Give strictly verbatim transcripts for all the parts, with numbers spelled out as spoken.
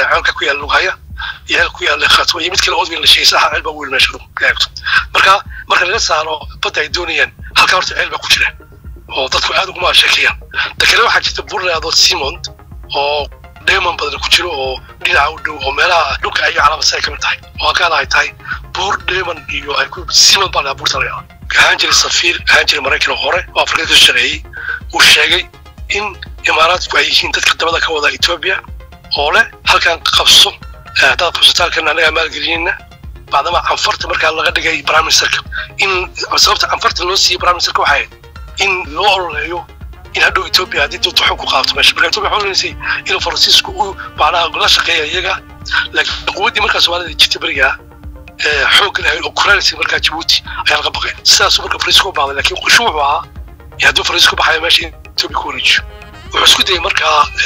halka ku yaal lugaya iyo ku yaal khaatimo iyo mid kale oo weyn la sheesaha cilba weyn meesha gaagto marka marka laga saaro badda ay doonayaan halka horta cilba ku jira oo dadku aad ugu maashaakiyaan dadkana waxa jirta burlaado Simond oo diamond badan ku jiro oo dhinaca u dhow oo meelaha dhulka ay calaamad say ka mid tahay oo ka ay tahay bur diamond iyo ay ku Simond baa la burtaya hanjir safir hanjir Mareykan hore oo Afrika ka shaqeeyay uu sheegay in imaaraadku ay yihiin dadka dabada ka wada Ethiopia oo leh halkan qabso dad qabsataalkan anaga maalgelinayna baadama anfarta marka laga dhigay prime ministerka in sababta anfarta loo siiyay prime ministerka waxay in loo ololeeyo in hadhow Ethiopia hadii dadku xog ku qaato meesha marka Ethiopia waxay leedahay in Francisco uu baanaha la shaqeeyo iyaga laakiin quwadii marka Soomaalida jirtay bariga ee xoog leh oo Kuraalisi marka Djibouti ayaa laga baqay sidaas marka Francisco baaday laakiin qushuuc waa haduu Francisco baxay meesha Ethiopia ku wareejiyo wuxuu isku dayay marka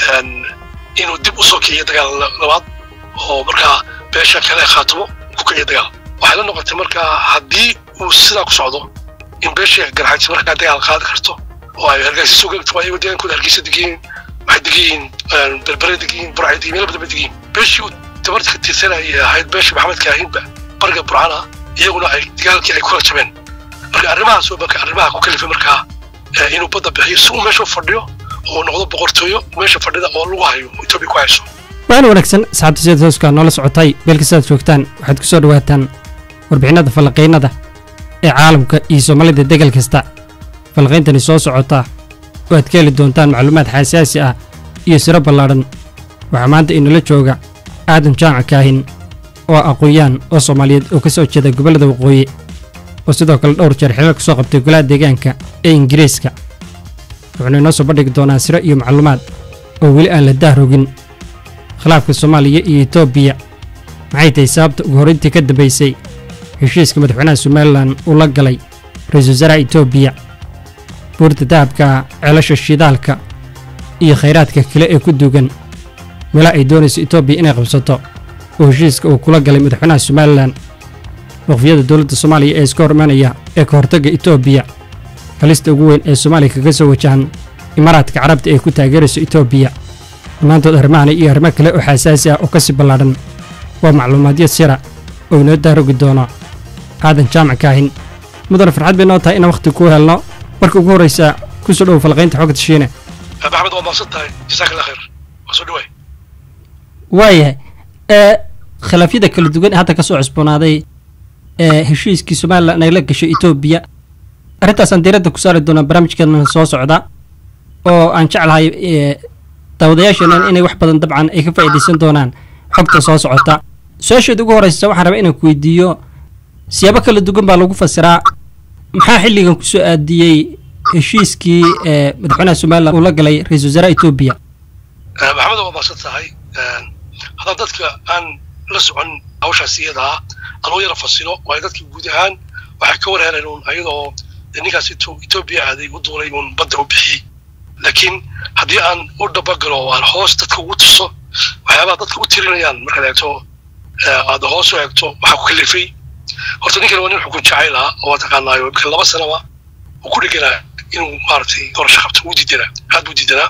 inuu dib u soo kiciyo dagaal labaad oo marka beesha kale khaatimo ku kiciyo dagaal waxa la noqotay marka hadii uu sida ku socdo in beesha garxaad marka dagaal qaad karto oo ay hargeysa soo galto ay wadeen ku hargeysa digeen waxay digeen berbered digeen burcad digeen meel badan digeen beesha tabarta ka tirsanay hay'ad beesha Maxamed Kaahinba barga burcana iyaguna ay dagaalkii ay kula jabeen marka arrimahaas oo marka arrimaha ku kalifay marka inuu badda bixiyo soo meesha fadhiyo oo noqdo boqortooyo meesha fadhida oo lagu hayo Ethiopia ku hayso waan wanaagsan saacadii soo noola socotay beelkiisa joogtaan waxaad ku soo dhawaataan warbixinada falaqeynada ee caalamka iyo Soomaalida degal kasta falaqeyntani soo socota waad ka heli doontaan macluumaad xasaasi ah iyo siro ballaaran waxa maanta inala jooga aadan jaamac kaahin oo aqoon oo Soomaaliyeed oo ka soo jeeda gobolada waqooyi oo sidoo kale dhowr jeer xilal ka soo qabtay golaha deegaanka ee Ingiriiska wuxuuna noo soo bandhigi doonaa siro iyo macluumaad oo weli aan la dahrogin khilaafka Soomaaliya iyo Ethiopia maxay tahay sababta ugu horeyntii ka dambeysay heshiiska madaxweynaha Somaliland uu la galay ra'iisul wasaaraha Ethiopia buurta dahabka ceelasha shidaalka iyo kheyraadka kale ee ku duugan meela ay doonayso Ethiopia inay qabsato oo heshiiska uu kula galay madaxweynaha Somaliland waqtiyada dawladda Soomaaliya ee iska hormaanaya ee ka hortagga Ethiopia halista ugu weyn ee Soomaaliya kaga soo wajahan Imaaraadka Carabta ee ku taageerayso Ethiopia maanta arrimahan iyo arrimo kale oo xasaasi ah oo ka si ballaaran waa macluumaadyo sira oo inoo daarogi doono aadan jaamac kaahin mudan farxad bay noo tahay in waqti ku helno marka ugu horeysa ku soo dhaw falaqeynta xogta shiine Maxamed waa maasantay jazakallahu khair soo dhawaay waayahay ee khilaafyada kala duwan hadda ka soo cusboonaaday ee heshiiskii Soomaaliland ay la gashay Ethiopia arrintaas aan diiradda ku saari doona barnaamijkeena soo socda oo aan jeclahay dawadayaashana inay wax badan dabcan ay ka faa'iideysan doonaan xogta soo socota su'aasha ugu horeysa waxaan rabaa inaan ku weydiiyo siyaabo kala duwan baa lagu fasiraa maxaa xilligan ku soo aadiyay heshiiskii ee madaxweynaha Somaliland uu la galay ra'iisul wasaaraha Ethiopia Maxamed waa maasantay hada dadka aan la socon hawshaas iyada anoo yara fasilo waa dadka guud ahaan waxa ka warheeleen ayadoo ninkaas Ethiopia aaday u doonay in badda u bixi laakiin hadii aan u dabagalo aan hoos dadka ugu tuso waxyaaba dadka u tirinayaan marka la eegto aad hoos u eegto waxa ku kalifay horta ninkan waa nin xukun jacayl ah oo taqaanayo bil laba sano ah oo ku dhigana inuu maartay doorasho qabto u diidana aad u diidana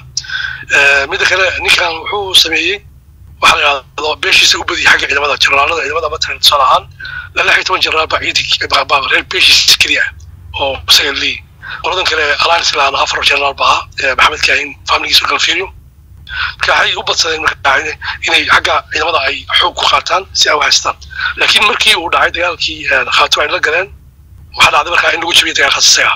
mid kale ninkan wuxuu sameeyay waxa la yiraahdo beeshiisa u badiyay xagga ciidamada generaalada ciidamada matalan salahan la lix iyo toban generaal baa ciidanka baa reer beeshiisa kaliya oo sayli qoladan kale alliance laana afar generaal baa Maxamed Kaahin familkiisa kala fiiriyo marka ay u badsadeen marka inay xagga ciidamada ay xoog ku qaataan si ay u haystaan laakiin markii uu dhacay dagaalkii Khaatimo ay la galeen waxa dhacday marka in lagu jabiyay dagaalka saxiixa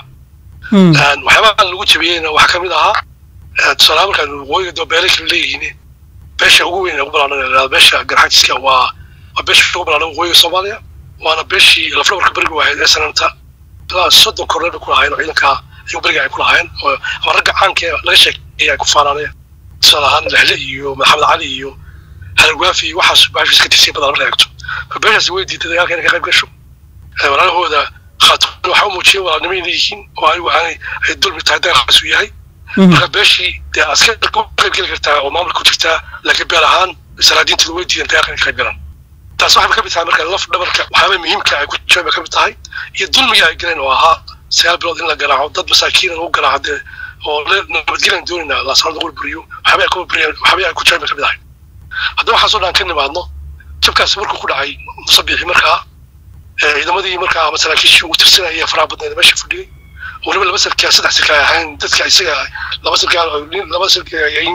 aan waxyaaba lagu jabiyayna waxa kamid ahaa salaamka waqooyiga dobeelka leeyihiin beesha ugu weyn ugu balaaran beesha garxaadka waa beesha ugu balaaran waqooyiga Soomaaliya waana beeshii laflabarka bariga wahayd ee sananta la sodon korreer ku lahayn ciidanka iyo bariga ay ku lahayn oo ragga caanka laga sheegay ay ku faananayaan salahan lahle iyo Maxamed Ali iyo halwaafi waxa baashis ka tirsan badan la eegto beeshaas way diiday dagaalka inay ka qayb gasho walaalahooda Khaatimo waxa uu muujiyay walaalnimo inay yihiin oo ay waxay ay dulmi tahay dagaalkaas u yahay marka beeshii dee askar ku qayb gali kartaa oo maamul ku jirta laakiin beel ahaan salaadiintu way diideen dagaalka inay ka qayb galaan taas waxa ka mid tahay marka laf dhabarka waxa muhiimka ay ku jooga ka mid tahay iyo dulmiga ay galeen oo ahaa sagaal bilood in la garaaco dad masaakiin oo garaacay oo nabadgelyo doonina la soo noqon buriyo waxa ay ku buriyo waxa ay ku jooga ka mid tahay haddaba waxaan soo dhaan ka nimaadno jabkaasi markuu ku dhacay musabixi markaa ciidamadii markaa masaakiishii uu tirsanayay faraha badneed meesha fadhiyay waliba laba sarkaa saddex sarkaa ahayn dadka isaga laba sarkaa laba sarkaa ayin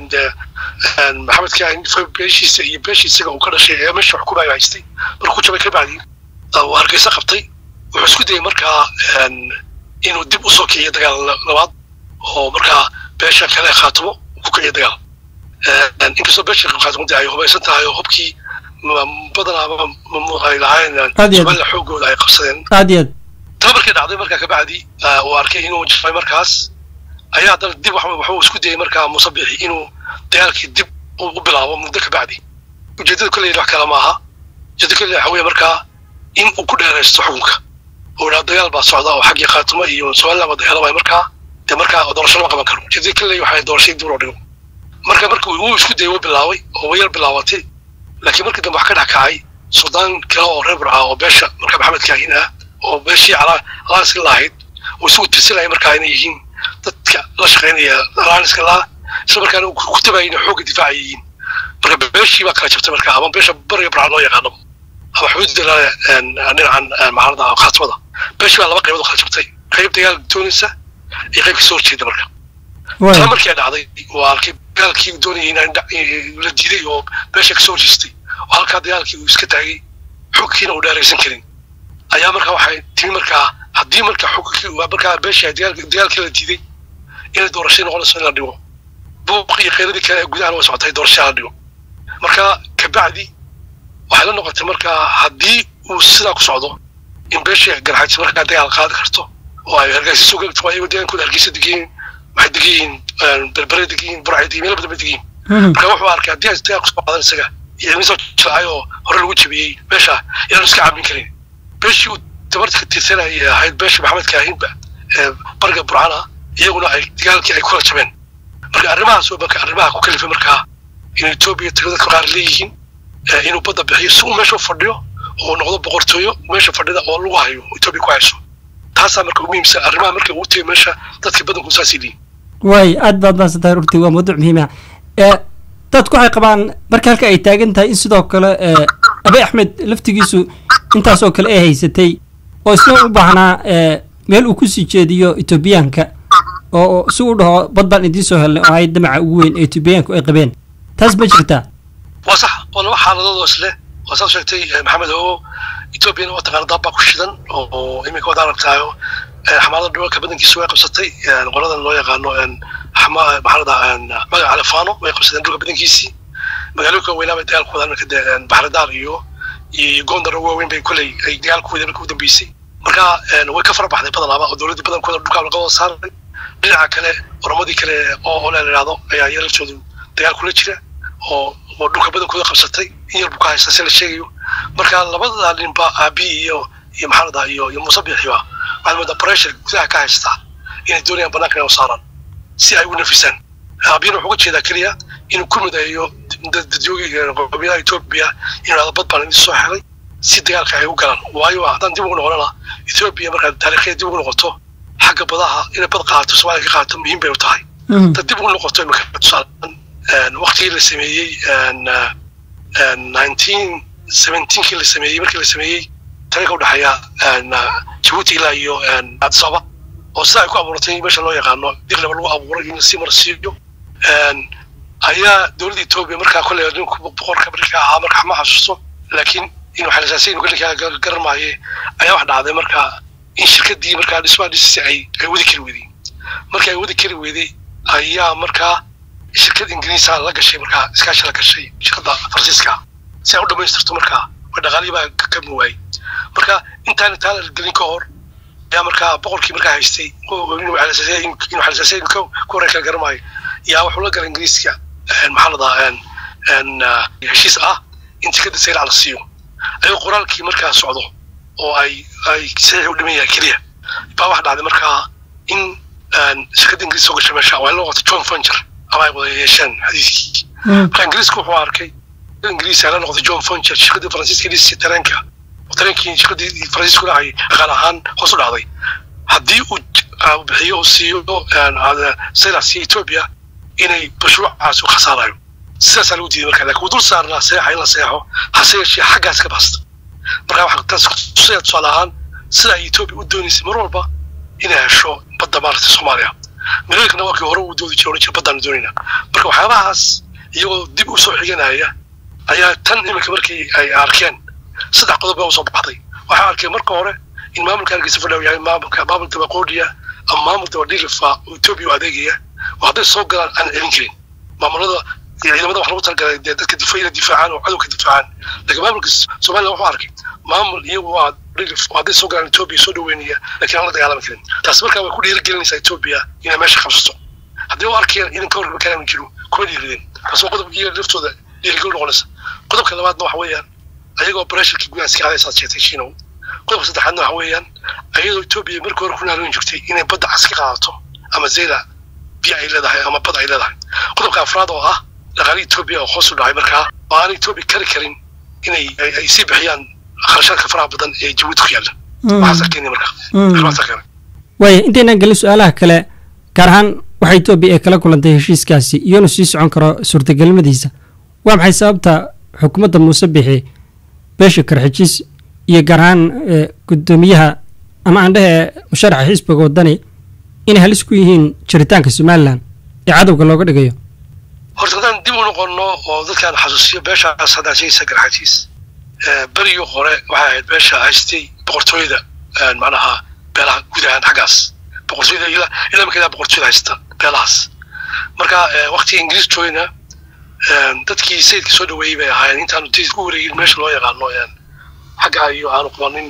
maxamed kaan beeshiisa iyo beeshiisa isaga uu ka dhashay ee meesha wax ku baa haystay markuu jabay ka bacdi oo hargeysa qabtay wuxuu isku dayay markaa inuu dib u soo kiciyo dagaal labaad oo markaa beesha kale khaatimo ku kiciyo dagaal inkastoo beesha khaatimo ay hubaysan tahay oo hubkii badanaa ay lahayn somaliya xoogooda ay qabsadeen aad iyo aad taa markay dhacday markaa kabacdi uu arkay inuu jabay markaas ayaa haddana dib waxuu isku dayay markaa musabixi inuu dagaalkii dib u bilaabo muddo kabacdi ujeedada kolley wax kale maaha ujeedada kolley waxa weeye markaa in uu ku dheeraysto xukunka oo dhaa dagaal baa socda oo xaggii khaatimo iyo somaliland dagaalamay markaa dee markaa doorasho lama qaban karo ujeedada kolley waxay doorashay dib loo dhigo marka markii uu isku dayay uu bilaabay oo wayar bilaabatay laakiin markii dambe wax ka dhex kacay suldaan kale oo reer burca oo beesha markaa maxamed kaahin ah oo beeshii alaaniska lahayd oo isugu tirsanaya markaa inay yihiin dadka la shaqaynaya alaaniska laha isla markaana ku tabayay inay xoogga difaaca yihiin marka beeshii baa kala jabtay markaa ama beesha bariga burca loo yaqaano ama xuduudda dhinacan maxalada khaatimada beeshii baa laba qaybood kala jabtay qayb dagaal doonaysa iyo qayb kasoo horjeeda marka taa markii dhacday waa arkay dagaalkii doonayay in la diiday oo beesha kasoo horjeestay oo halkaa dagaalkii uu iska taagay xogkiina uu dheeraysan karin ayaa markaa waxay timi markaa haddii marka xogkii markaa beesha dagaalkii la diiday inay doorashay noqonayso in la dhigo buuq iyo kheyradii kale ee gudahan way socotay doorasha la dhigo marka kabacdi waxay la noqotay markaa haddii uu sidaa ku socdo in beesha garxaysa markaa dagaal qaadi karto oo ay hargeysa soo geli karto ayago deegaankooda hargeysa degiin waxay degiyiin berbere degiyiin burcay degiin meel badan bay degiyiin marka wuxuu arkay haddii ay dagaal kusoo qaadan isaga iyo ilmi soo jilcay oo hore lagu jabiyey beesha inaanu iska caabin karin beeshii uu tabarta ka tirsanayay ahayd beesha maxamed kaahinba ee bariga burcana iyaguna ay dagaalkii ay kula jabeen marka arrimahaas waa marka arrimaha ku kalifay markaa in Ethiopia tirada qaar leeyihiin inuu badda bixiyo si uu meesha fadhiyo oo noqdo boqortooyo meesha fadhida oo lagu hayo Ethiopia ku hayso taasaa marka muhiimsan arrimaha marka uu tagay meesha dadka badanku saasiidin way aad baad baasantahay runtii waa mawduuc muhiim ah ee dadku waxay qabaan marka halka ay taagan tahay in sidoo kale Abiy Ahmed laftigiisu intaas oo kale ay haysatay oo isla u baahnaa meel uu ku sii jeediyo Ethiopianka oo si uu dhaho badban idin soo helay oo ay damaca ugu weyn Ethiopianku ay qabeen taas ma jirtaa waa sax wala waxa xaaladooda isle oo soo sheegtay maxamed oo Ethiopian oo taqaan daba ku shidan oo imika wada aragtaayo xamaada dhulka badankiisu way qabsatay qoladan loo yaqaano xamaa baxrada magaca Alfaano way qabsadeen dhulka badankiisii magaalooyinka weynaa dagaalkooda marka baxradaar iyo iyo Gondar oo weyn bay kulay ay dagaalkooda markuu dambeysay marka way ka farabaxday badan oo dawladda badankooda dhulka laga wada saaray dhinaca kale oromadii kale oo la yiraahdo ayaa yeelashoodu dagaal kula jira oo oo dhulka badankooda qabsatay in yar buka haysta sila sheegayo marka labada ninba abi iyo iyo maxalada iyo iyo musabixiba waxaa pressure gudaha ka haysta inay doonayaan banaanka oo saaran si ay u nafisaan abina wuxuu ka jeedaa kaliya inuu ku midayo dadjoogiga qabiilada Ethiopia inuu bad baan soo xelay si dagaalka ay u galaan waayo haddaan dib ugu noqonana Ethiopia marka taariikhda dib ugu noqoto xagga badaha inay bad qaato Soomaaliya ka qaato muhiim bay u tahay dib ugu noqoto marka tusaalan waqtigii la sameeyay nineteen seventeen kii la sameeyay markii la sameeyay taariikhda u dhaxaya Djibouti ilaa iyo Addis Ababa oo saa ku abuurtay meesha loo yaqaano dib lagu abuuray in si marsiiyo ayaa dawladda Ethiopia markaa kulay ninku boqorka markaa ahaa markaa ma xasuusto laakiin inuu xalisaasay inuu kulliga garmaaye ayaa wax dhacday markaa in shirkadii markaa dhismaha dhisay ay ay wadi kari weeday markay wadi kari weeday ayaa markaa shirkad Ingiriis ah la gashay markaa iskaashi la gashay shirkadda Faransiiska si ay u dhameystirto markaa way dhaqaalii baa ka muwaay marka intaan taal gelin ka hor ayaa markaa boqorkii markaa haystay oo inuu xalisaasay inuu xalisaasay ku koreeka garmaaye yaa wuxuu la galay Ingiriiska maxalada aan heshiis ah in tikada sayl ala siiyo ay qoraalkii markaa socdo oo ay ay saxiix u dhimayay kaliya baa wax dhacday markaa in shirkadda Ingiriis soo gashay meesha waa loo qabtay John Funcher ama ay wada yeesheen xadiiskii marka Ingiriisku wuxuu arkay Ingiriis ay la noqday John Funcher shirkadda Faransiiska dhisi tareenka tareenkii shirkadda Faransiisku lahay aqal ahaan hoos u dhacday haddii uu bixiyo siiyo sayl si Ethiopia inay mashruucaas u khasaarayo sidaas lagu diiday markaa laakiin dul saarnaa seexa in la seexo hase yeeshee xaggaas ka basta markaa waxaa taas tusaya tusaale ahaan sida ay Ethiopia u doonaysay mar walba inay hesho badda maaragtay Soomaaliya Mareykanna waa kii hore u doodi jiray oran baddaan doonayna marka waxyaabahaas iyagoo dib u soo xiganaya ayaa tan iminka markii ay arkeen saddex qodob oo soo baxday waxaa arkeen marka hore in maamulka Hargeysa fadhiyo yahay maamulka maamulka Waqooyiga ama maamulka Wadilfa Ethiopia u adeegaya waxay soo galaan aan celin karin maamulada ciidamada wax lagu talagalay dadka difaaca difaacaan oo cadowga difaacaan laakiin maamulka Soomaaliya wuxuu arkay maamul iyagu waa waxay soo galaan Ethiopia soo dhaweynaya laakiin aan la dagaalami karin taas markaa way ku dhiirigelinaysaa Ethiopia inay meesha qabsato haddii uu arkeen in ka hor kalaam jiro ku dhiirigelin taas oo qodobka iyo liftooda dhiirigelin noqonaysa qodobka labaadna waxa weeyaan ayagoo pressure gudaha iska haysa jeetay Shiino qodobka saddexaadna waxa weeyaan ayadoo Ethiopia markii hore ku naalin jirtay inay badda aska qaadato ama zeeda biyo ay leedahay ama bad ay leedahay qodobka afraad oo ah dhaqaale Ethiopia oo hoos u dhacay markaa oo aan Ethiopia kari karin inay ay sii bixiyaan kharashaadka faraha badan ee Djibouti ku yaala waxaas arkeenay markaa waxaas arkeenay way intayna galin su'aalaha kale gaar ahaan waxa Ethiopia ay kala kulantay heshiiskaasi iyana sii socon karo suurtagalnimadiisa waa maxay sababta xukuumadda Muuse Bixi beesha Karxijis iyo gaar ahaan gudoomiyaha ama aan dhahay musharaxa xisbiga wadani inay halis ku yihiin jiritaanka Somaliland ee cadawga looga dhigayo horta hadaan dib u noqono oo dadkan xasuusiyo beesha saddex Karxijis bariyo hore waxa ahayd beesha haystay boqortooyada macnaha beelaha gudaha xaggaas boqortooyada ila ila markaa boqortooyada haysta beelahaas marka waqti Ingiriis joogna dadkii sayidka soo dhaweeyay bay ahaayeen intaan tiis ku wareegin meesha loo yaqaano xagga iyo aanu qabanin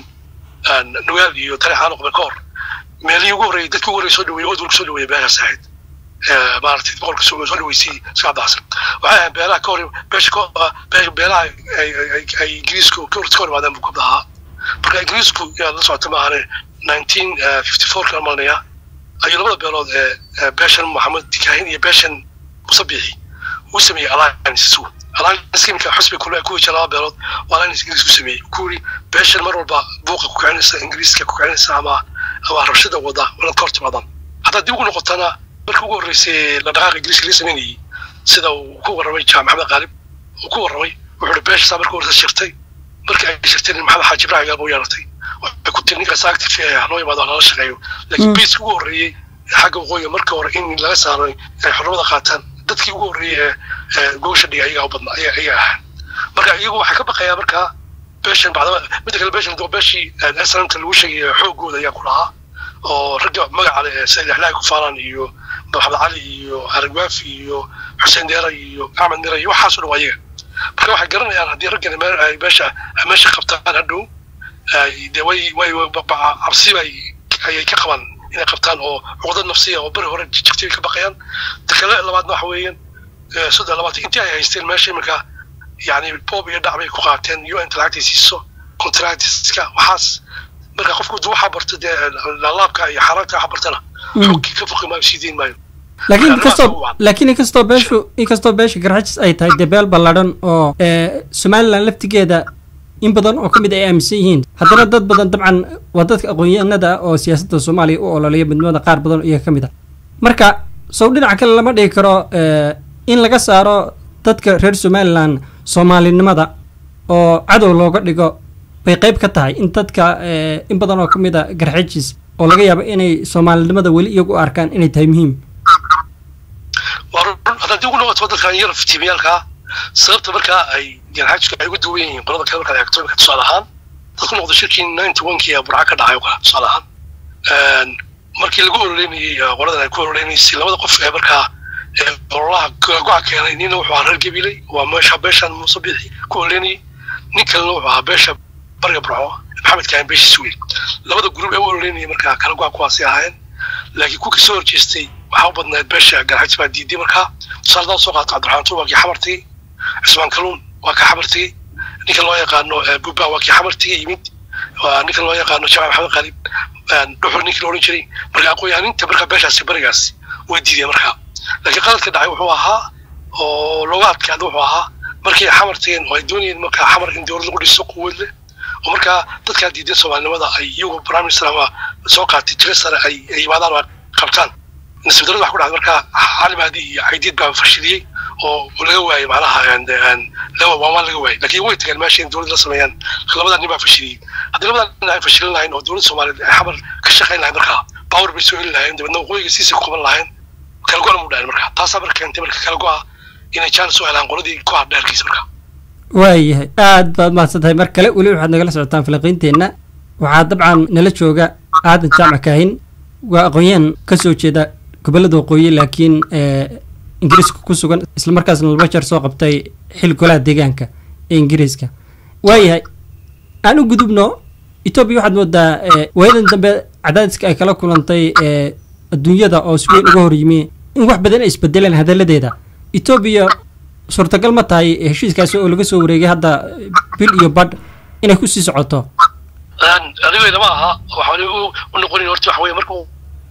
nugaal iyo tariixaan qaban ka hor meelihii ugu horeeyay dadkii ugu horeeyay soo dhaweeyay oo dulka soo dhaweeyay beesha saahid maartay boqorka soo soo dhaweysay saacadaas waxaa beelaha ka hor beesha ka beelaha ay ay Ingiriisku ka hor ka maadaan ku dhaha marka Ingiriisku yaa la socota maahan nineteen fifty-four ka malnaya ay labada beelood ee beeshan Maxamed Dikaahin iyo beeshan Muuse Bixi uu sameeyay alliance alliance kimka xusbi kullu ku jira beelood waa in Ingiriis ku sameeyay kuuri beeshan mar walba buuqa ku kacinaysa Ingiriiska ku kacinaysa ama ama rabshada wada wala korti badan hatta dib ugu noqotana markii ugu horeysay la dhaqaaq Ingiriiska la sameeyay sida uu ku warramay Jaamac Maxamed Qaalib uu ku warramay wuxuu beesha markii hore shirtay markii ay shirtay Maxamed Xaaji Ibrahim uu yeelatay waxay ku tirnay active fiican loo yimaado la shaqeeyo laakiin bees ugu horeeyay xagga waqooyiga markii hore in laga saaro ay xornimada qaataan dadkii ugu horeeyay goosha dhigay ayaga u badnaa ayaga marka iyagu waxa ka baqaya marka beeshan bacda mid kale beeshan doo beeshii aslanka lagu sheegay xoogooda ayaa ku lahaa oo ragga magaca leh Said Axlaaq ku faaran iyo Maxamed Cali iyo Argwaaf iyo Xuseen Deera iyo Ahmed Mira iyo waxa soo dhawaayay marka waxa garanayaan hadii raggan ay beesha meesha qabtaan hadhow ay de way way cabsi bay ay ka qaban inay qabtaan oo cuqdad nafsiya oo bari hore jirtay ka baqayaan takale labaadna waxa weeyaan sida labaad intii ay haysteen meesha marka يعني بوب يدعم كوقاتين يو انت لعتي سيسو كونتراكتسكا وحاس marka qofku duu xabarto laabka iyo xaraka xabartana xogki ka foqi ma sideen maayo laakiin kasto laakiin kasto beeshu kasto beeshu Karxijis ay tahay debel ballaadhan oo ee Somaliland laftigeeda in badan oo kamid ay aaminsan yihiin haddana dad badan dabcan waa dadka aqoon-yahanada oo siyaasadda Soomaaliya u ololaya midnimada qaar badan iyo kamid ah marka soo dhinaca kale lama dhigi karo in laga saaro dadka reer Somaliland Soomaalinimada oo cadow looga dhigo bay qayb ka tahay in dadka in badan oo kamid ah Karxijis oo laga yaabo inay Soomaalinimada wali iyagu arkaan inay tahay muhiim waran hadii uu noqdo dadka yar fitiimiyalka sababta marka ay Karxijisku ay ugu duwan yihiin qolada kale marka ay October ka tusaalahaan dadku noqdo shirkii ninety-one-kii ee Burca ka dhacay oo tusaalahaan een markii lagu oroleynayay qolada ay ku oroleynayay labada qof ee marka والله قاعد كان إنه وحوار القبيلة وماشى بيش Muuse Bixi كوليني نكل نوع بيش برجع برعوه محمد كان بيش سوي لبدا جروب أول ليني مركا كانوا قاعد قاسي هاين لكن كوك سور جستي وحاولنا بيش قاعد ما دي دي مركا صار ده سوق عبد الرحمن واقي حمرتي عثمان كلون واقي حمرتي نكل الله يقانو بوبا واقي حمرتي يمد ونكل الله يقانو شباب محمد قريب نروح نكل أورنجري مركا قوي يعني أنت مركا بيش هسي برجعسي ودي دي مركا لكن قالت كده wuxuu ahaa oo loogaadka wuxuu ahaa markii xamarteen oo ay doonayeen marka xamar in dawlad lagu dhiso quwad leh oo marka dadka diiday Soomaalinimada ay iyagu prime minister ama soo qaatay tirisar ay ay wadaan qabtaan nisbadooda wax ku dhacay marka xaalmaadi iyo xaydid baa fashiliyay oo laga waayay macnaha and and lawa waa laga waayay laakiin way tagaan meesha in dawladda la sameeyaan labada nin baa fashiliyay haddii labada nin ay fashilan lahayn oo dawladda Soomaaliyeed ay xabar ka shaqayn lahayn markaa power bay soo heli lahayn dibadna waqooyiga siisa ku qaban lahayn kala go'an mu dhayn markaa taas markaa keentay markaa kala go'a inay chance soo helaan qoladii ku hadheerkiisa markaa waayahay aad baad mahadsantahay mar kale weli waxaad nagala socotaan falanqaynteena waxaa dabcan nala jooga aadan jaamac kaahin waa aqoon-yahan ka soo jeeda gobollada waqooyi laakiin ingiriiska ku sugan isla markaasna laba jeer soo qabtay xil golaha deegaanka ee ingiriiska waayahay aan u gudubno Ethiopia waxaad moodaa waayadan dambe cadaadiska ay kala kulantay adduunyada oo si weyn uga hor yimi in wax badan ay isbedeleen hadaladeeda Ethiopia suurtagal ma tahay heshiiskaasi oo laga soo wareegay hadda bil iyo bad inay ku sii socoto aniga ma aha waxaan u noqonin horta wax weey markuu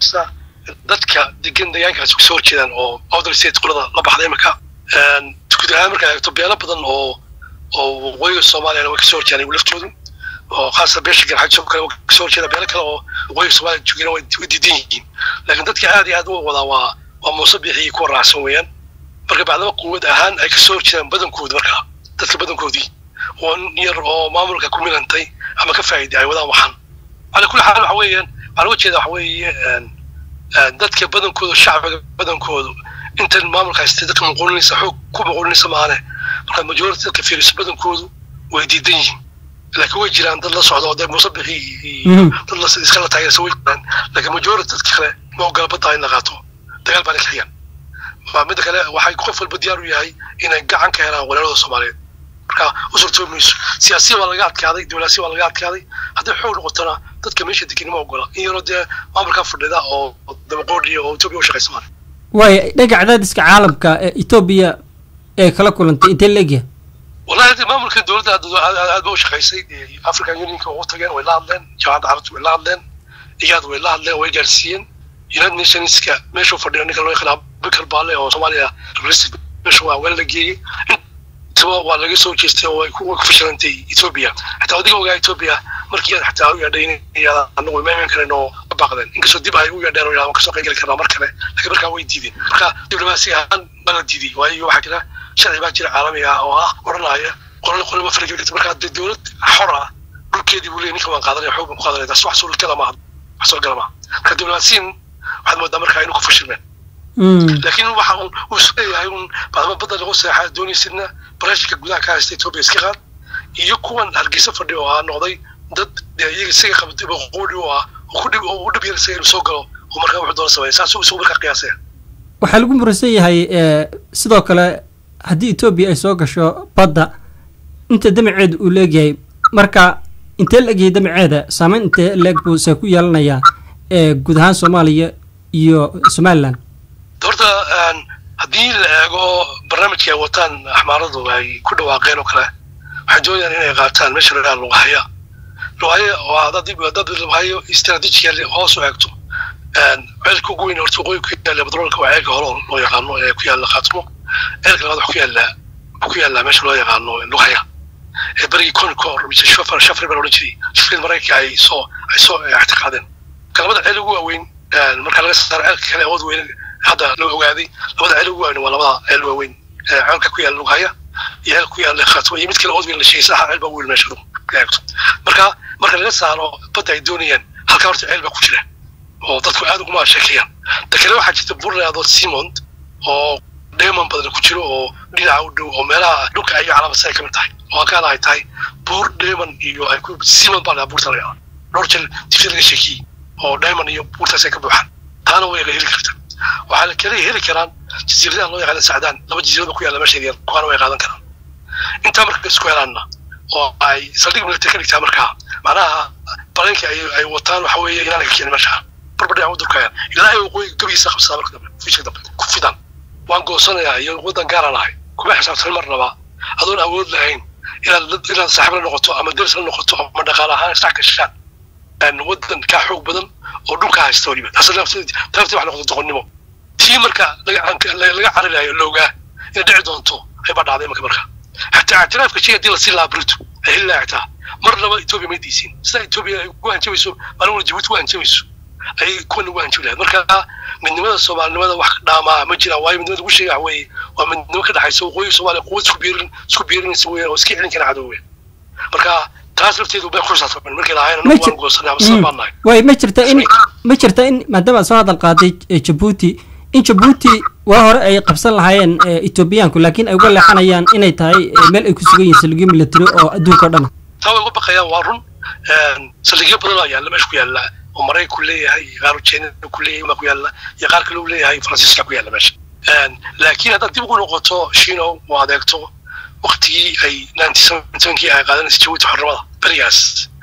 dadka degan deegaankaas ku soo jeedaan oo other state qolada la baxday marka een tukudaha marka ay tobeelo badan oo oo waqooyiga Soomaaliya way ka soo jeedaan laftoodu oo qaasa beesha garxad soo kale ka soo jeeda beelo kale oo waqooyiga Soomaaliya joogeen way diidan yihiin laakiin dadka aad iyo aad u wada waa waa musabbixii ku raacsan weeyaan marka bacdaba quwad ahaan ay ka soo jeedaan badankooda marka dadka badankoodii oo yar oo maamulka ku milantay ama ka faa'iiday ay wadaan waxan ala kulli xaal waxa weeyaan waxa wajheeda waxa weeyaan dadka badankooda shacbiga badankooda inta maamulka haystay dadka muqulnaysa xoog ku muqulnaysa maane marka majority dadka fiiris badankoodu way diidan yihiin laakiin way jiraan dad la socdo oo musabbixii dad la iska la taageersan way jiraan laakiin majority dadka kale ma ogala bataa in la qaato dagaal baa la xiyaan ma mid kale waxay qof walba diyaar u yahay inay gacan ka helaan walaalada Soomaaliyeed marka usurto mise siyaasi waa laga adkaaday dawladsi waa laga adkaaday haddii xoog noqotana dadka meesha degan ma ogola in yaro dee maamulka fadhida oo dabaqoodii oo Ethiopia u shaqeysan way dhaga cadaadiska caalamka ee Ethiopia ee kala kulantay intee leeyahay wallahi maamulka dawladda aad buu shaqeysay African Union ka oo tageen way la hadleen jaamacadda carabta way la hadleen iyad way la hadleen way gaarsiiyeen United Nations ka meesha fadhiyo ninka loo yaqaan Bakar Baale oo Soomaaliya representative meesha waa wala geeyay soo waa laga soo jeestay oo ay ku fashilantay Ethiopia hatta adiga ogaa Ethiopia markii ay xataa u yaadhaynayaan anagu ma iman karno baaqdeen inkastoo dib ay u yaadhaan oo ka soo qayb gali karnaa mar kale laakiin markaa way diideen marka diblomaasi ahaan bala diiday waayo waxa jira sharci baa jira caalami ah oo ah oranaya qolal qolal ma farqi karto marka dawlad xor ah dhulkeedii buu leeyahay ninka waan qaadanay xoog ku qaadanay taas wax soo kala ma wax soo galama ka diblomaasiin waxaad moodaa markaa inuu ku fashilmeen laakiin waxa uu isleeyahay un baadaba badal lagu saxaa doonaysidna barashka gudaha ka haystay Ethiopia iska qaad iyo kuwan hargeysa fadhiyo oo noqday dad iyaga isaga qabtay boqoodi oo ah oo ku dhib oo u dhib yar sayr soo galo oo markaa wuxuu doon sameeyay saas uu markaa qiyaasay waxa lagu murasan yahay sidoo kale haddii Ethiopia ay soo gasho badda inta damaceed uu leeyahay marka inta leeyahay damaceeda saameyn inta leeg buu sa ku yeelanaya ee guud ahaan Soomaaliya iyo Somaliland horta haddii la eego barnaamijka wataan axmaaradu ay ku dhawaaqeen oo kale waxay doonayaan inay qaataan meesha laga loo haya loo haya waa dad dad loo hayo istaraatiijiyad hoos u eegto een cilku ugu weyn horta qoyku yaala badroolka waa ceelka hore loo yaqaano ee ku yaala qaatmo ceelka labaad ku yaala ku yaala meesha loo yaqaano loo haya ee bari konkor mise shafar shafar baa loo jiray shafar marayka ay soo ay soo ictiqaadeen kalmada ceel ugu weyn marka laga saar ceelka kale awood weyn hada loo ogaaday labada ceel ugu weyn waa labada ceel weyn ceelka ku yaala loo haya iyo ku yaala qaatmo iyo mid kale awood weyn la sheegay sax ceel baa weyn meesha gaagto marka marka laga saaro bad ay doonayaan halka horta ceel baa ku jira oo dadku aad ugu ma sheekayaan dadkana waxa jirta burleado Simon oo diamond badan ku jiro oo dhinaca u dhow oo meelaha dhulka ay calaamad ka mid tahay oo ka ay tahay bur diamond iyo ay ku Simon baa la bursanaya dhorjel tifirga shaki oo diamond iyo burtaas ka buuxan taana way la heli kartaa waxa la kale heli karaan jasiiradaha loo yaqaan Saadaan laba jasiirado ku yaala meesha yar qaar way qaadan karaan inta marka isku helaana oo ay saldhig military ka dhigtaa marka macnaha balanka ay ay wataan waxa weeye inaan ka keenin meesha barbadii aan u durkayaan ilaahay uu qoy gabiisa qabsada marka fiisha dab ku fidan waan goosanayaa iyo wadan gaar ah kuma xisaabtan marnaba adoon awood lahayn ila ila saaxiib noqoto ama ders noqoto ama dhaqaale ahaan sax ka shan aan wadan ka xoog badan oo dhulka haysto waliba asal taafti wax noqdo doqonnimo tii marka laga laga carinayo looga in dhici doonto ay ba dhacday marka marka hatta اعتراafka shey hadii la si laabrito ay ilaa taa mar laba Ethiopia ma diisin sida Ethiopia ay ku hanjayso bal Djibouti ku hanjayso ay kuwan ugu hanjuli lahayd marka midnimada soomaalinimada wax dhaamaa ma jiraan waayo midnimada ugu sheega way waa midnimo ka dhaxaysa waqooyi soomaaliya quwad isku biirin isku biirinaysa weeyaan oo iska celin kara cadowga marka taas lafteedu bay ku saabsan markii la hayna waan goosnaa sababanahay way ma jirta in ma jirta in maadaama soo hadal qaaday Djibouti in Djibouti waa hore ay qabsan lahaayeen Ethiopiaanku laakiin ay uga leexanayaan inay tahay meel ay ku sugan yihiin salgiyo military oo adduunka oo dhan tawa uga baqayaan waa run salgiyo badan ayaa la meesha ku yaala oo maray ku leeyahay qaaru China ku leeyahay ma ku yaala iyo qaar kale uu leeyahay Faransiiska ku yaala meesha laakiin hadda dib ugu noqoto Shiino waa adeegto waqtigii ay ninety-seven-kii ay qaadanaysa Djibouti xornimada barigaas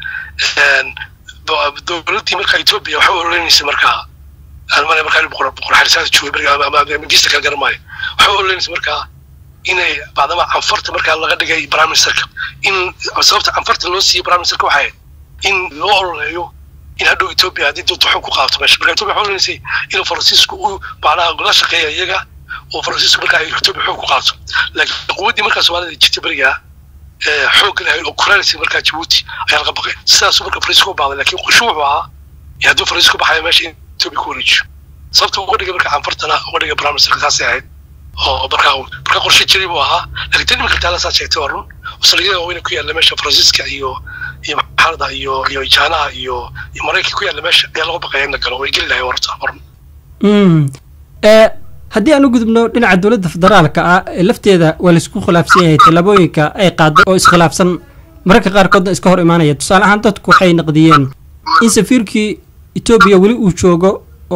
dowladii marka Ethiopia waxa oranaysa marka almana marka ay boqor boqor xarisaad joogo bariga ama magista kala garmay waxa oranaysa marka inay baadama anfarta marka laga dhigay prime ministerka in sababta anfarta loo siiyay prime ministerka waxa in loo oranayo in hadhow Ethiopia hadii dad wax ku qaato meesha marka Ethiopia waxa oranaysa in Faransiisku uu baalaha la shaqeeyo iyaga oo Faransiisku marka ay Ethiopia wax ku qaato laakiin quwadii marka Soomaaliya jirtay bariga xoog leh oo Kuraalisi marka Djibouti ayaa laga baqay sidaas marka Faransiisku baaday laakiin qushuuc waa yaadu Faransiisku baxay meesha Ethiopia ku wareejiyo sababta ugu dhigay marka anfartana ugu dhigay prime minister kaasi ahayd oo marka marka qorshe jiray buu ahaa laakiin marka taala saa sheegtay warun wasaliga oo inay ku yaala meesha Faransiiska iyo iyo maxalada iyo iyo Jaanaha iyo iyo Mareykanka ku yaala meesha ayaa laga baqay in la galo way gali lahayd warta warun mm ee haddii aan u gudubno dhinaca dawladda federaalka ah lafteeda waa la isku khilaafsan yahay talabooyinka ay qaado oo iskhilaafsan mararka qaar koodna iska hor imaanaya tusaale ahaan dadku waxay naqdiyeen in safiirkii Ethiopia wali uu joogo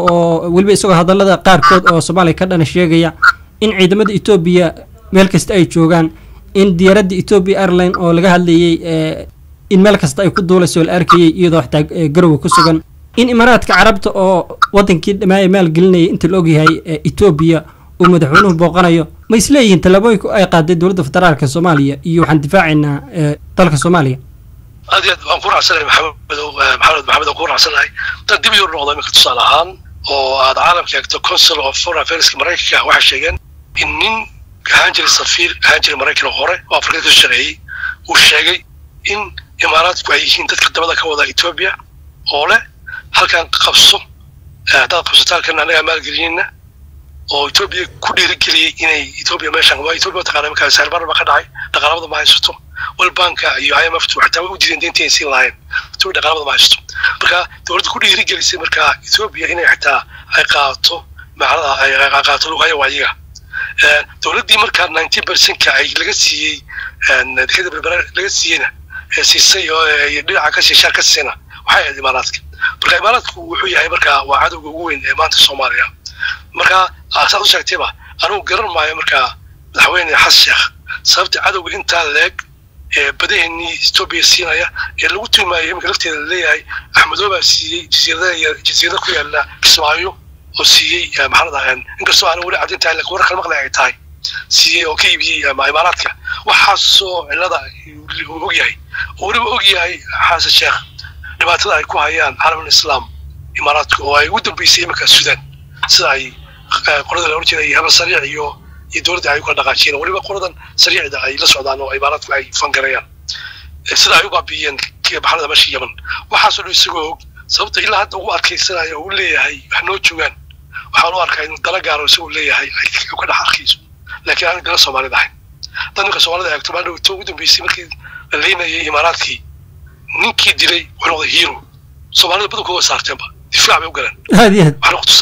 oo waliba isagoo hadallada qaar kood oo Soomaaliya ka dhan sheegaya in ciidamada Ethiopia meel kasta ay joogaan in diyaaradda Ethiopia Airlines oo laga hadlayay in meel kasta ay ku duulayso la arkayay iyadoo xataa garow ku sugan in Imaaraadka Carabta oo wadankii dhamaay maal gelinay inta la og yahay Ethiopia oo madaxweynuhu booqanayo ma isleeyihiin talabooyinku ay qaaday dawladda federaalka Soomaaliya iyo waxaan difaacinaa dalka Soomaaliya aad waan ku raacsanahay maxamed maxamed maxamed ku raacsanahay dad dib u noqday marka tusaale ahaan oo aad caalamka eegto consul of foreign affairs Mareykanka waxa sheegeen in nin hanjir safiir hanjir Mareykanka hore oo Afrika ka shaqeeyay uu sheegay in Imaaraadku ay yihiin dadka dabada ka wada Ethiopia oo leh halkan qabso dad qabsataalkan anaga maal gelinayna oo Ethiopia ku dhiirigeliyay inay Ethiopia meeshan waa Ethiopia taqaana marka sarbar ba ka dhacay dhaqaalada ma haysto wal banka iyo I M F xataa u diidan deyntii si lahayn tuu dhaqaalada ma haysto marka dawladdu ku dhiirigelisay marka Ethiopia inay xataa ay qaato macnaha ay qaato luqaya waayiga ee dawladdii marka ninety percent ka ay laga siiyay dadka barbar laga siiyayna ee siisay oo dhinaca ka shaqo ka siina waxay ahayd Imaaraadka marka Imaaraadku wuxuu yahay marka waa cadowga ugu weyn ee maanta Soomaaliya marka asaas u sheegtayba anuu garan maayo marka madaxweyne Xasan Sheekh sababta cadowga inta leeg ee badahani Ethiopia siinaya ee lagu tuumaayay marka lafteeda leeyahay Axmedow baa siiyay jasiirada iyo jasiirada ku yaala Kismaayo oo siiyay maxaladahan inkastoo aan wali cadinta la qorar kala maqlay ay tahay siiyay oo ka iibiyay Imaaraadka waxa soo cilada uu og yahay oo waliba og yahay Xasan Sheekh dhibaatada ay ku hayaan caalamka Islaam Imaaraadka oo ay u dambeysay marka Suudaan sida ay qorada la horjeeday haba sariic iyo iyo dawladda ay ku dhaqaajiyeen waliba qoradan sariicda ay la socdaan oo Imaaraadku ay fangarayaan sida ay u baabiyeen baxalada meesha Yemen waxa soo isagoo sababta ilaa hadda uu adkeysanayo uu leeyahay wax noo joogan waxa loo arkay inuu dala gaaro isagoo leeyahay ay ka dhaxaqiiso laakiin aan dala Soomaalida ahayn dadka Soomaalida ay tubaan oo ugu dambeysay markii la leeyahay Imaaraadkii ninkii dilay wuxuu hero Soomaalida badan ku saarteenba difaac bay u galeen هذه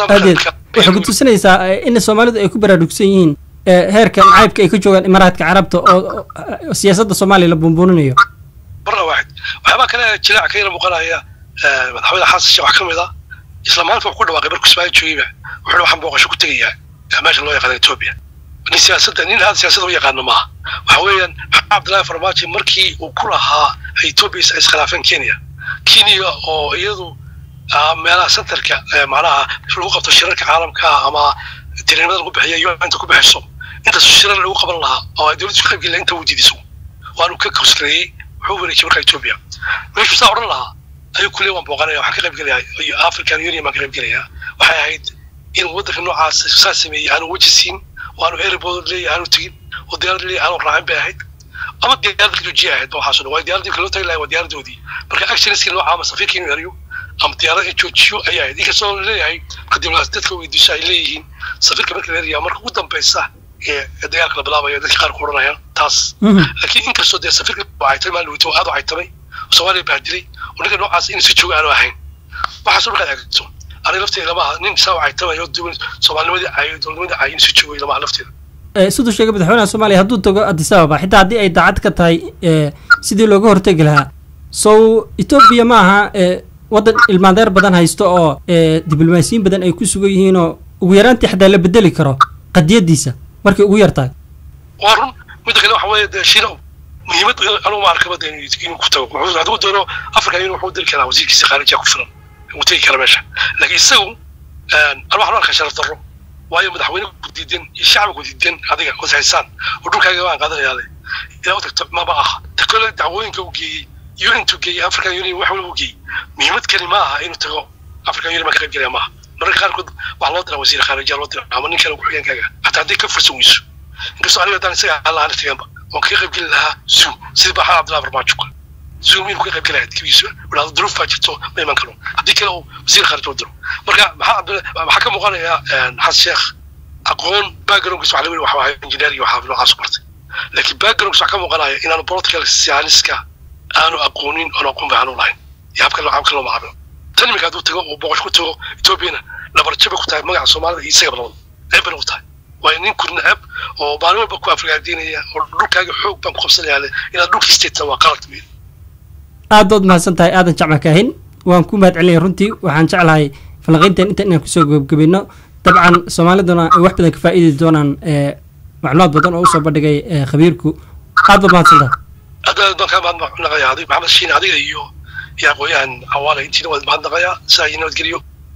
waxa ku tusinaysaa in Soomaalidu ay ku baraarugsan yihiin heerka nacaybka ay ku joogaan Imaaraadka Carabta oo siyaasadda Soomaaliya la buunbuuninayo marna waxa waxa kale jilaac ka yar muuqanaya madaxweyne Xasan Sheekh wax kamid ah isla maanta ku dhawaaqay barku Soomaaliya joogiba wuxuu waxaan booqasho ku tagayaa meesha loo yaqaan Ethiopia ni siyaasadda nin hada siyaasadda u yaqaan ma waxa weeyaan Abdullahi Farmaajo markii uu ku lahaa Ethiopia is khilaafan Kenya Kenya oo iyadu meelaha centerka macnaha lagu qabto shirarka caalamka ama tirinada lagu bixiyo inta ku bixiso inta shirar lagu qaban lahaa oo dawladdu ka qaybgelay inta wadidiso waanu ka kusreeyay wuxuu wareegay marka Ethiopia meeshu saa oran lahaa ayuu kulay waan booqanaya waxa ka qaybgelay African Union ma ka qaybgelaya waxay ahayd in wadanka noocaas saasimeeyay aanu wajisiin waanu airport leeyahay aanu tigin oo diyaarad leeyahay aanu raacin bay ahayd ama diyaarad ku jiyahay waxa soo waa diyaarad kale oo taylay waa diyaaradoodii marka actionski loo caama safiirkiin yariyo ama diyaarad in joojiyo ayaa inkastoo leeyahay kadiblaastadka weydiisha ay leeyihiin safiirka marka la yiraahdo marka ugu dambaysa ee dagaalka la bilaabayo dadka qaar ku oranayaan taas laakiin inkastoo dee safiirka ay tahay maalin wito aad ay tahay Soomaaliya bahdilay ونقدر نوعاس إن سجوا أنا وحين ما حصل كذا أكتر أنا لفتي لما ننسى عيتما يودون سوالنا مدي عيد ولا مدي عين سجوا لما لفتي sidoo sheegay madaxweynaha Soomaaliya hadduu tago Addis Ababa xitaa hadii ay daacad ka tahay sidii looga hortagi lahaa soo Ethiopia ma aha wadan ilmaandeer badan haysto oo diblomaasiyiin badan ay ku sugan yihiin oo ugu yaraantii xadaa la bedeli karo qadiyadiisa markay ugu yartahay warun mid kale waxa weeye shiro muhiimad anu ma arkaba inuu inuu ku tago wuxuu haduu doono Afrika inuu wuxuu diri karaa wasiirkiisa khaarijiga ku filan uu tagi kara meesha laakiin isagu aan wax marka sharaf daro waayo madaxweynuhu ku diidan shacabku ku diidan adiga oo haysan oo dhulkaaga waan qaadanayaa ilaa tagto ma baa takole dacwooyinka uu geeyay iyo intuu geeyay Afrika Union wax uu geeyay muhiimad kali ma aha inuu tago Afrika Union ma ka qayb galaya ma marka qaarkood wax loo diro wasiir khaarijiga loo diro ama ninka lagu xigeenkaaga hatta hadii ka fursan weyso inkastoo aniga daan isaga Allah aan tagayba وكي قبل لها زوم سيد بحال عبد الله برماجوك زومين وكي قبل لها كيسو ولا ظروف فاجتو ما يمكنوا هذيك لو وزير خارج ودرو مركا بحال حكم مقالة يا حاج الشيخ أقول باقرون كسو على وين وحوا إنجنيري وحافلو عاصبرت لكن باقرون كسو حكم مقالة إن أنا بروتوكول سيانسكا أنا أقولين أنا أقوم بعنو لاين يابك لو عم كلام معبر تاني مكادو تجو وبوش كتو توبينا لبرتشبك كتاع مجا الصومال يسيب لون عيب الوطن وإن كنا أب وبعدين بكو أفريقيا الدينية ولوك هاي حقوق بام خمسة على إلى لوك استيت وقالت مين. أدود ما سنتهي أدن جمع كاهن وأنكم بعد عليه رنتي وحنجعل هاي فلغين تن أنت إنك سوق قبلنا طبعا سومالي دونا واحد بدك فائدة دونا معلومات بدون أوصل بدك خبيركو أدود ما سنتهي. أدود ما كان بعد نغيا هذي بعمل شيء هذي يو يا قوي عن أولا إنتي نود بعد نغيا سايين ودقريو.